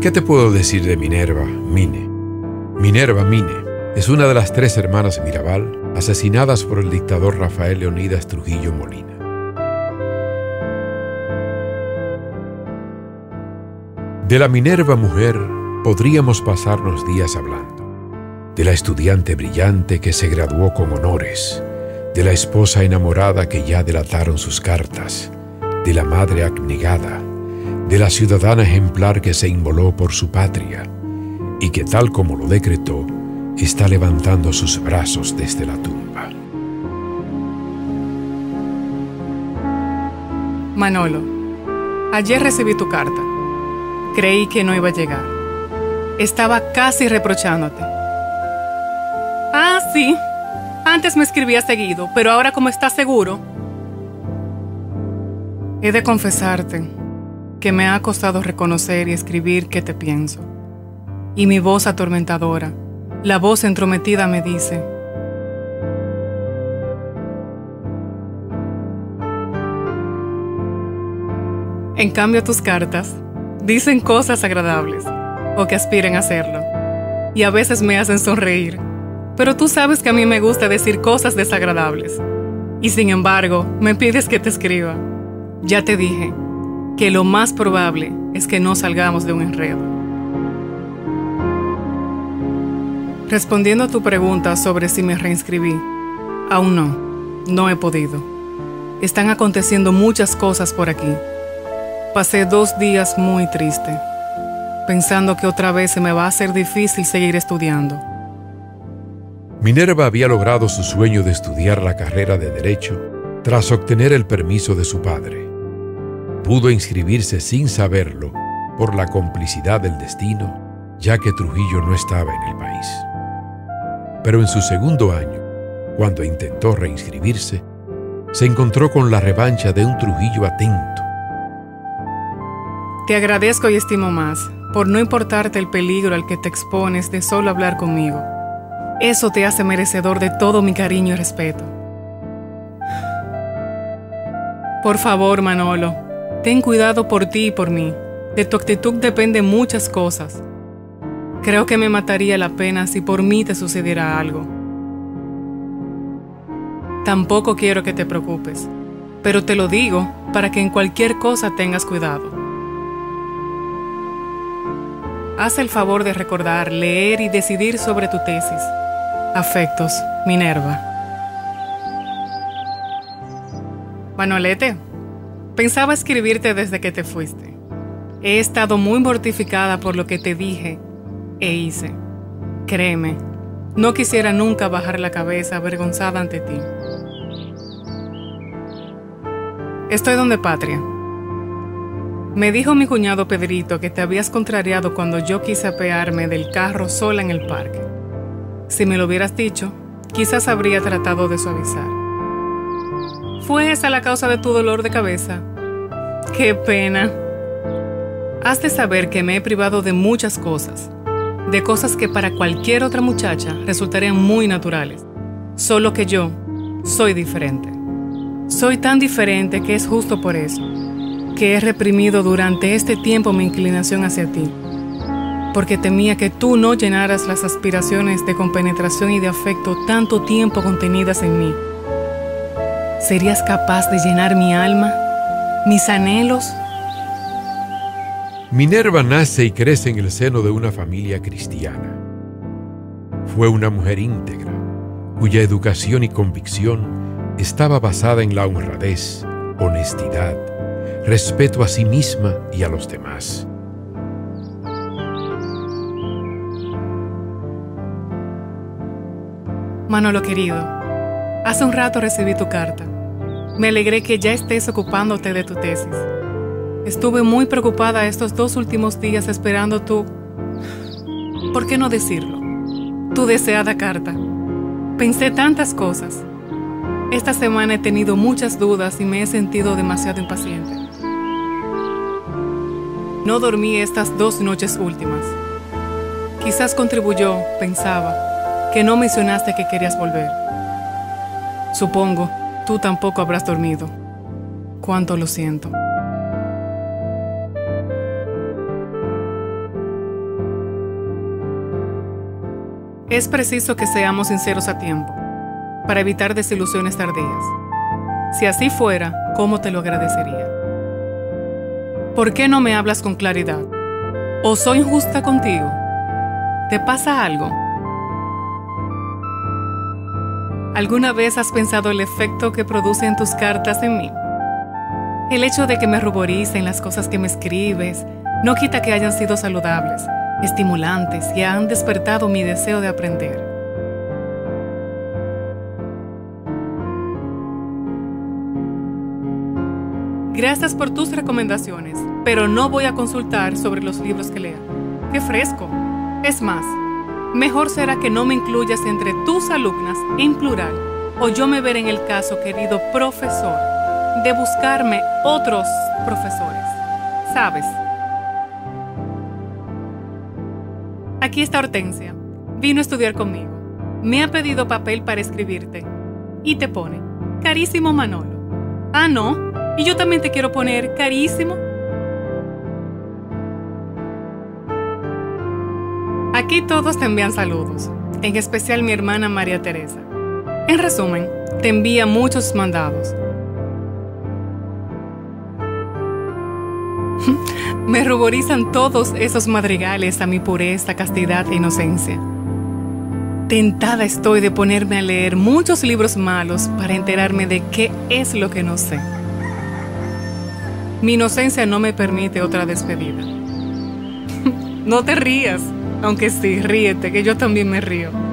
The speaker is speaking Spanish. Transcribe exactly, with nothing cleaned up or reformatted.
¿Qué te puedo decir de Minerva Mine? Minerva Mine es una de las tres hermanas Mirabal asesinadas por el dictador Rafael Leónidas Trujillo Molina. De la Minerva mujer podríamos pasarnos días hablando. De la estudiante brillante que se graduó con honores, de la esposa enamorada que ya delataron sus cartas, de la madre abnegada, de la ciudadana ejemplar que se inmoló por su patria y que, tal como lo decretó, está levantando sus brazos desde la tumba. Manolo, ayer recibí tu carta. Creí que no iba a llegar. Estaba casi reprochándote. Ah, sí. Antes me escribías seguido, pero ahora, como estás seguro, he de confesarte que me ha costado reconocer y escribir que te pienso. Y mi voz atormentadora, la voz entrometida, me dice: en cambio, tus cartas dicen cosas agradables, o que aspiren a hacerlo, y a veces me hacen sonreír. Pero tú sabes que a mí me gusta decir cosas desagradables, y sin embargo, me pides que te escriba. Ya te dije que lo más probable es que no salgamos de un enredo. Respondiendo a tu pregunta sobre si me reinscribí, aún no, no he podido. Están aconteciendo muchas cosas por aquí. Pasé dos días muy triste, pensando que otra vez se me va a hacer difícil seguir estudiando. Minerva había logrado su sueño de estudiar la carrera de Derecho tras obtener el permiso de su padre. Pudo inscribirse sin saberlo por la complicidad del destino, ya que Trujillo no estaba en el país. Pero en su segundo año, cuando intentó reinscribirse, se encontró con la revancha de un Trujillo atento. Te agradezco y estimo más por no importarte el peligro al que te expones de solo hablar conmigo. Eso te hace merecedor de todo mi cariño y respeto. Por favor, Manolo, ten cuidado por ti y por mí. De tu actitud dependen muchas cosas. Creo que me mataría la pena si por mí te sucediera algo. Tampoco quiero que te preocupes, pero te lo digo para que en cualquier cosa tengas cuidado. Haz el favor de recordar, leer y decidir sobre tu tesis. Afectos, Minerva. Manolete, pensaba escribirte desde que te fuiste. He estado muy mortificada por lo que te dije e hice. Créeme, no quisiera nunca bajar la cabeza avergonzada ante ti. Estoy donde Patria. Me dijo mi cuñado Pedrito que te habías contrariado cuando yo quise apearme del carro sola en el parque. Si me lo hubieras dicho, quizás habría tratado de suavizar. ¿Fue esa la causa de tu dolor de cabeza? ¡Qué pena! Has de saber que me he privado de muchas cosas, de cosas que para cualquier otra muchacha resultarían muy naturales. Solo que yo soy diferente. Soy tan diferente que es justo por eso que he reprimido durante este tiempo mi inclinación hacia ti, porque temía que tú no llenaras las aspiraciones de compenetración y de afecto tanto tiempo contenidas en mí. ¿Serías capaz de llenar mi alma, mis anhelos? Minerva nace y crece en el seno de una familia cristiana. Fue una mujer íntegra, cuya educación y convicción estaba basada en la honradez, honestidad, respeto a sí misma y a los demás. Manolo querido, hace un rato recibí tu carta. Me alegré que ya estés ocupándote de tu tesis. Estuve muy preocupada estos dos últimos días esperando tu... ¿Por qué no decirlo? Tu deseada carta. Pensé tantas cosas. Esta semana he tenido muchas dudas y me he sentido demasiado impaciente. No dormí estas dos noches últimas. Quizás contribuyó, pensaba, que no mencionaste que querías volver. Supongo, tú tampoco habrás dormido. Cuánto lo siento. Es preciso que seamos sinceros a tiempo, para evitar desilusiones tardías. Si así fuera, ¿cómo te lo agradecería? ¿Por qué no me hablas con claridad? ¿O soy injusta contigo? ¿Te pasa algo? ¿Alguna vez has pensado el efecto que producen tus cartas en mí? El hecho de que me ruboricen las cosas que me escribes no quita que hayan sido saludables, estimulantes y han despertado mi deseo de aprender. Gracias por tus recomendaciones, pero no voy a consultar sobre los libros que lea. ¡Qué fresco! Es más, mejor será que no me incluyas entre tus alumnas en plural, o yo me veré en el caso, querido profesor, de buscarme otros profesores. ¿Sabes? Aquí está Hortensia. Vino a estudiar conmigo. Me ha pedido papel para escribirte. Y te pone, carísimo Manolo. Ah, ¿no? Y yo también te quiero poner, carísimo. Aquí todos te envían saludos, en especial mi hermana María Teresa. En resumen, te envía muchos mandados. Me ruborizan todos esos madrigales a mi pureza, castidad e inocencia. Tentada estoy de ponerme a leer muchos libros malos para enterarme de qué es lo que no sé. Mi inocencia no me permite otra despedida. No te rías, aunque sí, ríete, que yo también me río.